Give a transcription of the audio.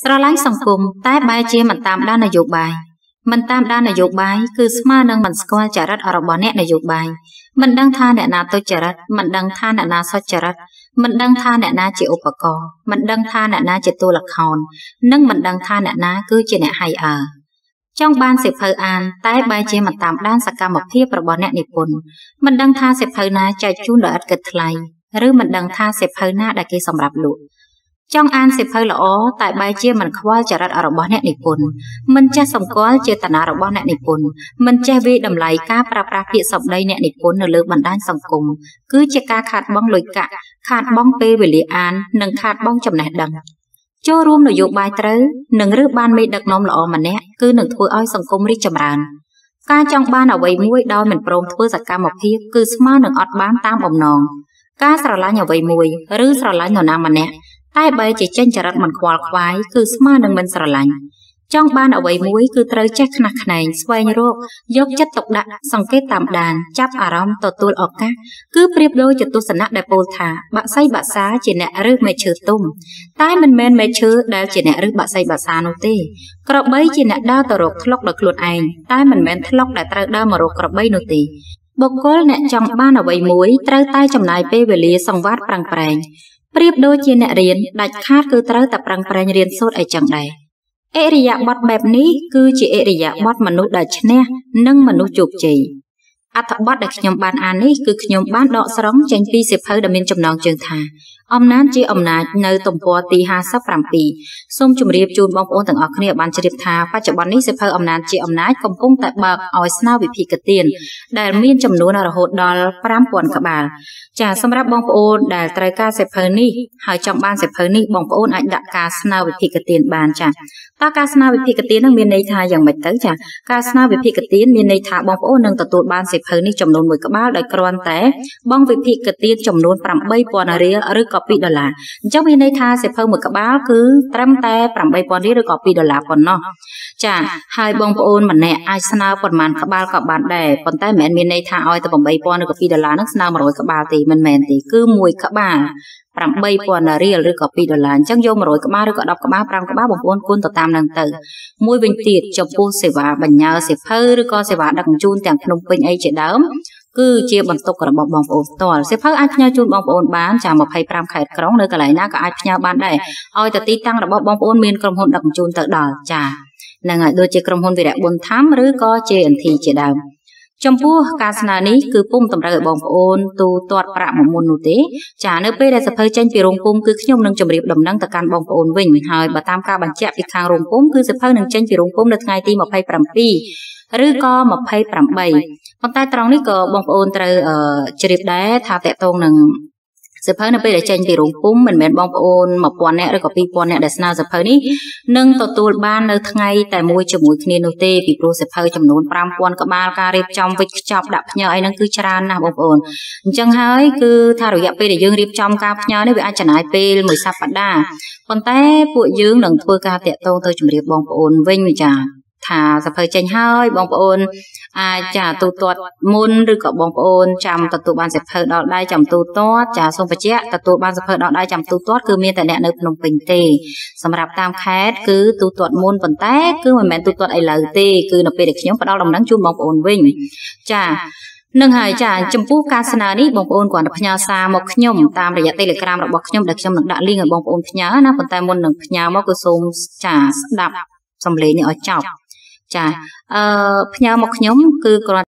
ស្រឡាញ់សង្គមតែបែរជាមិនតាមដាននយោបាយមិនតាមដាននយោបាយគឺស្មើនឹងមិនស្គាល់ចរិតរបស់អ្នកនយោបាយមិនដឹងថាអ្នកណាទុច្ចរិតមិនដឹងថាអ្នកណាសុចរិតមិនដឹងថាអ្នកណាជាឧបករណ៍មិនដឹងថាអ្នកណាជាតួល្ខោននិងមិនដឹងថាអ្នកណាគឺជាអ្នកហៃអើចង់បានសិភៅអានតែបែរជាមិនតាមដានសកម្មភាពរបស់អ្នកនិពន្ធមិនដឹងថាសិភៅណាចែកជូនដោយឥតគិតថ្លៃឬមិនដឹងថាសិភៅណាដែលគេសម្រាប់លក់ចង់អានសិភៅល្អតែបែរជាមិនខ្វល់ចរិតរបស់អ្នកនិពន្ធមិនចេះសម្គាល់ចេតនារបស់អ្នកនិពន្ធមិនចេះវាយតម្លៃការប្រើប្រាស់ពាក្យសម្ដីអ្នកនិពន្ធនៅលើបណ្ដាញសង្គមគឺជាការខាតបង់លុយកាក់ខាតបង់ពេលវេលាអាននិងខាតបង់ចំណេះដឹងចូលរួមនយោបាយត្រូវនិងរើសបានមេដឹកនាំល្អម្នាក់គឺនឹងធ្វើឲ្យសង្គមរីកចម្រើនការចង់បានអ្វីមួយដោយមិនព្រមធ្វើសកម្មភាពគឺស្មើនឹងអត់បានតាមបំណងការស្រឡាញ់អ្វីមួយឬស្រឡាញ់នរណាម្នាក់តែបើជាចេញចរិតមិនខ្វល់ខ្វាយគឺស្មើនឹងមិនស្រឡាញ់ចង់បានអ្វីមួយគឺត្រូវចេះខ្នះខ្នែងស្វែងរកយកចិត្តទុកដាក់សង្កេតតាមដានចាប់អារម្មណ៍ទទួលឱកាសគឺប្រៀបដូចជាទស្សនៈដែលពោលថាបាក់សៃបាក់សាជាអ្នករើសមែកឈើទុំតែមិនមែនមែកឈើដែលជាអ្នករើសបាក់សៃបាក់សានោះទេក្របីជាអ្នកដើរទៅរកថ្លុកដោយខ្លួនឯងតែមិនមែនថ្លុកដែលត្រូវដើរមករកក្របីនោះទេបុគ្គលអ្នកចង់បានអ្វីមួយត្រូវតែចំណាយពេលវេលាសង្វាតប្រឹងប្រែងប្រៀបដូចជាអ្នករៀនដាច់ខាតគឺត្រូវតែប្រឹងប្រែងរៀនសូត្រអីចឹងដែរអិរិយាបថបែបនេះគឺជាអិរិយាបថមនុស្សដែលឈ្នះនិងមនុស្សជោគជ័យអត្ថបទដែលខ្ញុំបានអាននេះគឺខ្ញុំបានដកស្រង់ចេញពីសៀវភៅដែលមានចំណងជើងថាអំណាចជាអំណាចនៅទំព័រទី57សូមជម្រាបជូនបងប្អូនទាំងអស់គ្នាបានជ្រាបថាបច្ចុប្បន្ននេះសៀវភៅអំណាចជាអំណាចកំពុងតែបើកឲ្យស្នើវិភាគទានដែលមានចំនួនរហូតដល់ 5000 ក្បាលចាសម្រាប់បងប្អូនដែលត្រូវការសៀវភៅនេះហើយចង់បានសៀវភៅនេះបងប្អូនអាចដាក់ការស្នើវិភាគទានបានចាតើការស្នើវិភាគទាននឹងមានន័យថាយ៉ាងម៉េចទៅចាការស្នើវិភាគទានមានន័យថាបងប្អូននឹងទទួលបានសៀវភៅនេះចំនួន1ក្បាលដោយគ្រាន់តែបង់វិភាគទានចំនួន 8000 រៀលឬក៏$2អញ្ចឹងមានន័យថាសៀវភៅ1ក្បាលគឺត្រឹមតែ 8000 រៀលឬក៏$2ប៉ុណ្ណោះចាហើយបងប្អូនម្នាក់អាចស្នើប៉ុន្មានក្បាលក៏បានដែរប៉ុន្តែមិនមែនមានន័យថាឲ្យតែ8000ឬក៏$2នឹងស្នើ100ក្បាលទេមិនមែនទេគឺ1ក្បាល8000 រៀលឬក៏$2អញ្ចឹងយក100ក្បាលឬក៏10ក្បាល5ក្បាលបងប្អូនគុណទៅតាមនឹងទៅមួយវិញទៀតចំពោះសេវាបញ្ញើសៀវភៅឬក៏សេវាដឹកជញ្ជូនទាំងភ្នំពេញអីជាដើមគឺជាបន្ទុករបស់បងប្អូនផ្ទាល់សៀវភៅអាចផ្ញើជូនបងប្អូនបានចា25ខេត្តក្រុងនៅកន្លែងណាក៏អាចផ្ញើបានដែរឲ្យតែទីតាំងរបស់បងប្អូនមានក្រុមហ៊ុនដឹកជញ្ជូនទៅដល់ចាហ្នឹងហើយដូចជាក្រុមហ៊ុនវីរៈប៊ុនធម្មឬក៏ JNT ជាដើមចំពោះការស្នើនេះគឺពុំតម្រូវឲ្យបងប្អូនទូទាត់ប្រាក់មកមុននោះទេចានៅពេលដែលសៀវភៅចេញពីរោងពុម្ពគឺខ្ញុំនឹងជម្រាបដំណឹងទៅកាន់បងប្អូនវិញហើយបើតាមការបញ្ជាក់ពីខាងរោងពុម្ពគឺសៀវភៅនឹងចេញពីរោងពុម្ពនៅថ្ងៃទី27ឬក៏28ប៉ុន្តែត្រង់នេះក៏បងប្អូនត្រូវជ្រាបដែរថាតកតងនឹងសៀវភៅនៅពេលដែលចេញពីរោងពុម្ពមិនមែនបងប្អូន1000នាក់ឬក៏2000នាក់ដែលស្នើសៀវភៅនេះនឹងទទួលបាននៅថ្ងៃតែមួយជាមួយគ្នានោះទេពីព្រោះសៀវភៅចំនួន5000ក្បាលការរៀបចំវិចខ្ចប់ដាក់ផ្ញើអីហ្នឹងគឺច្រើនណាស់បងប្អូនអញ្ចឹងហើយគឺថារយៈពេលដែលយើងរៀបចំការផ្ញើនេះវាអាចចំណាយពេលមួយសប្តាហ៍ប៉ុន្តែពួកយើងនឹងធ្វើការតាក់ទងទៅជម្រាបបងប្អូនវិញចាថាសៀវភៅចេញហើយបងប្អូនអាចចាទូទាត់មុនឬក៏បងប្អូនចាំទទួលបានសៀវភៅដល់ដៃចាំទូទាត់ចាសូមបញ្ជាក់ទទួលបានសៀវភៅដល់ដៃចាំទូទាត់គឺមានតែអ្នកនៅភ្នំពេញទេសម្រាប់តាមខេត្តគឺទូទាត់មុនប៉ុន្តែគឺមិនមែនទូទាត់ឥឡូវទេគឺនៅពេលដែលខ្ញុំផ្ដល់ដំណឹងជូនបងប្អូនវិញចានឹងហើយចាចំពោះការស្នើនេះបងប្អូនគ្រាន់តែផ្ញើសារមកខ្ញុំតាមរយៈ Telegram របស់ខ្ញុំដែលខ្ញុំនឹងដាក់ link ឲ្យបងប្អូនផ្ញើណាប៉ុន្តែមុននឹងផ្ញើមកគឺសូមចាស្ដាប់សំឡេងនេះឲ្យចប់ចាផ្ញើមកខ្ញុំគឺគ្រាន់